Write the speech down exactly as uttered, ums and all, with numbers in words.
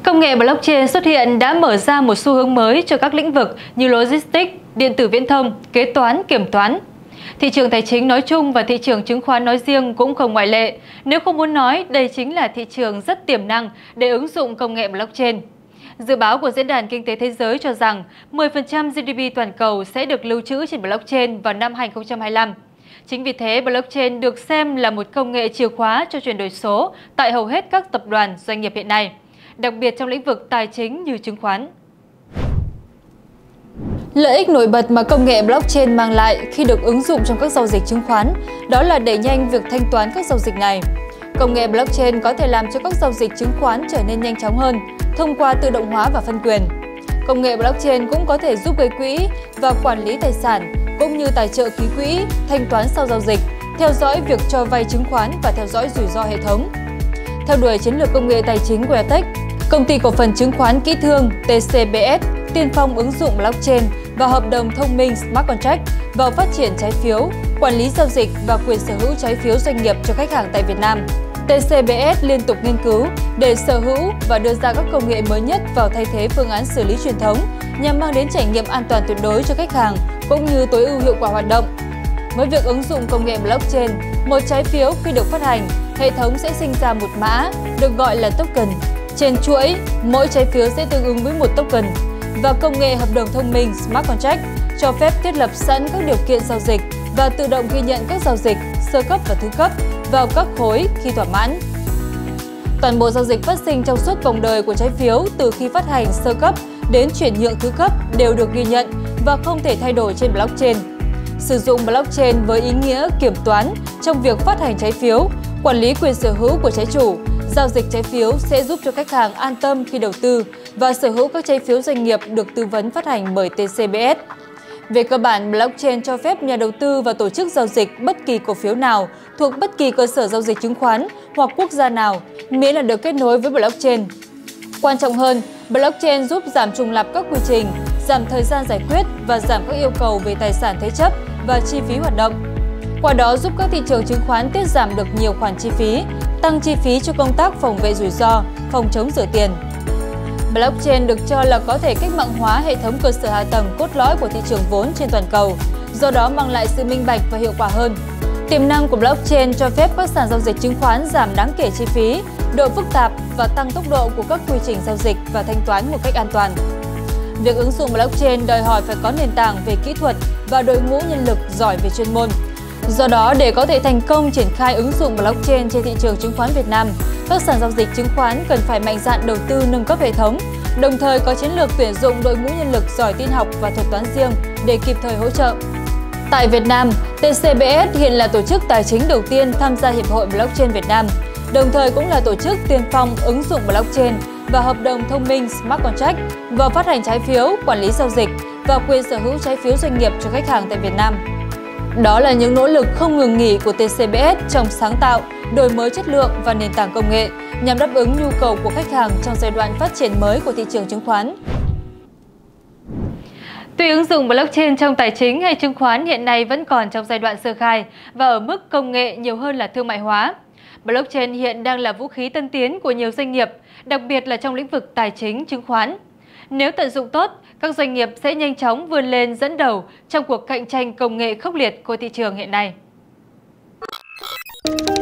Công nghệ blockchain xuất hiện đã mở ra một xu hướng mới cho các lĩnh vực như logistics, điện tử viễn thông, kế toán, kiểm toán. Thị trường tài chính nói chung và thị trường chứng khoán nói riêng cũng không ngoại lệ. Nếu không muốn nói, đây chính là thị trường rất tiềm năng để ứng dụng công nghệ blockchain. Dự báo của Diễn đàn Kinh tế Thế giới cho rằng mười phần trăm giê đê pê toàn cầu sẽ được lưu trữ trên blockchain vào năm hai nghìn không trăm hai mươi lăm. Chính vì thế, blockchain được xem là một công nghệ chìa khóa cho chuyển đổi số tại hầu hết các tập đoàn doanh nghiệp hiện nay, đặc biệt trong lĩnh vực tài chính như chứng khoán. Lợi ích nổi bật mà công nghệ blockchain mang lại khi được ứng dụng trong các giao dịch chứng khoán đó là đẩy nhanh việc thanh toán các giao dịch này. Công nghệ blockchain có thể làm cho các giao dịch chứng khoán trở nên nhanh chóng hơn thông qua tự động hóa và phân quyền. Công nghệ blockchain cũng có thể giúp gây quỹ và quản lý tài sản, cũng như tài trợ ký quỹ, thanh toán sau giao dịch, theo dõi việc cho vay chứng khoán và theo dõi rủi ro hệ thống. Theo đuổi chiến lược công nghệ tài chính của Airtech, công ty cổ phần chứng khoán kỹ thương tê xê bê ét tiên phong ứng dụng blockchain và hợp đồng thông minh Smart Contract vào phát triển trái phiếu, quản lý giao dịch và quyền sở hữu trái phiếu doanh nghiệp cho khách hàng tại Việt Nam. tê xê bê ét liên tục nghiên cứu để sở hữu và đưa ra các công nghệ mới nhất vào thay thế phương án xử lý truyền thống nhằm mang đến trải nghiệm an toàn tuyệt đối cho khách hàng cũng như tối ưu hiệu quả hoạt động. Với việc ứng dụng công nghệ blockchain, một trái phiếu khi được phát hành, hệ thống sẽ sinh ra một mã được gọi là token. Trên chuỗi, mỗi trái phiếu sẽ tương ứng với một token và công nghệ hợp đồng thông minh Smart Contract cho phép thiết lập sẵn các điều kiện giao dịch và tự động ghi nhận các giao dịch sơ cấp và thứ cấp vào các khối khi thỏa mãn. Toàn bộ giao dịch phát sinh trong suốt vòng đời của trái phiếu từ khi phát hành sơ cấp đến chuyển nhượng thứ cấp đều được ghi nhận và không thể thay đổi trên blockchain. Sử dụng blockchain với ý nghĩa kiểm toán trong việc phát hành trái phiếu, quản lý quyền sở hữu của trái chủ, giao dịch trái phiếu sẽ giúp cho khách hàng an tâm khi đầu tư và sở hữu các trái phiếu doanh nghiệp được tư vấn phát hành bởi tê xê bê ét. Về cơ bản, blockchain cho phép nhà đầu tư và tổ chức giao dịch bất kỳ cổ phiếu nào thuộc bất kỳ cơ sở giao dịch chứng khoán hoặc quốc gia nào, miễn là được kết nối với blockchain. Quan trọng hơn, blockchain giúp giảm trùng lặp các quy trình, giảm thời gian giải quyết và giảm các yêu cầu về tài sản thế chấp và chi phí hoạt động. Qua đó giúp các thị trường chứng khoán tiết giảm được nhiều khoản chi phí, tăng chi phí cho công tác phòng vệ rủi ro, phòng chống rửa tiền. Blockchain được cho là có thể cách mạng hóa hệ thống cơ sở hạ tầng cốt lõi của thị trường vốn trên toàn cầu, do đó mang lại sự minh bạch và hiệu quả hơn. Tiềm năng của blockchain cho phép các sàn giao dịch chứng khoán giảm đáng kể chi phí, độ phức tạp và tăng tốc độ của các quy trình giao dịch và thanh toán một cách an toàn. Việc ứng dụng blockchain đòi hỏi phải có nền tảng về kỹ thuật và đội ngũ nhân lực giỏi về chuyên môn. Do đó, để có thể thành công triển khai ứng dụng blockchain trên thị trường chứng khoán Việt Nam, các sàn giao dịch chứng khoán cần phải mạnh dạn đầu tư nâng cấp hệ thống, đồng thời có chiến lược tuyển dụng đội ngũ nhân lực giỏi tin học và thuật toán riêng để kịp thời hỗ trợ. Tại Việt Nam, tê xê bê ét hiện là tổ chức tài chính đầu tiên tham gia Hiệp hội Blockchain Việt Nam, đồng thời cũng là tổ chức tiên phong ứng dụng blockchain và hợp đồng thông minh Smart Contract vào phát hành trái phiếu, quản lý giao dịch và quyền sở hữu trái phiếu doanh nghiệp cho khách hàng tại Việt Nam. Đó là những nỗ lực không ngừng nghỉ của tê xê bê ét trong sáng tạo, đổi mới chất lượng và nền tảng công nghệ nhằm đáp ứng nhu cầu của khách hàng trong giai đoạn phát triển mới của thị trường chứng khoán. Tuy ứng dụng blockchain trong tài chính hay chứng khoán hiện nay vẫn còn trong giai đoạn sơ khai và ở mức công nghệ nhiều hơn là thương mại hóa, blockchain hiện đang là vũ khí tân tiến của nhiều doanh nghiệp, đặc biệt là trong lĩnh vực tài chính, chứng khoán. Nếu tận dụng tốt, các doanh nghiệp sẽ nhanh chóng vươn lên dẫn đầu trong cuộc cạnh tranh công nghệ khốc liệt của thị trường hiện nay.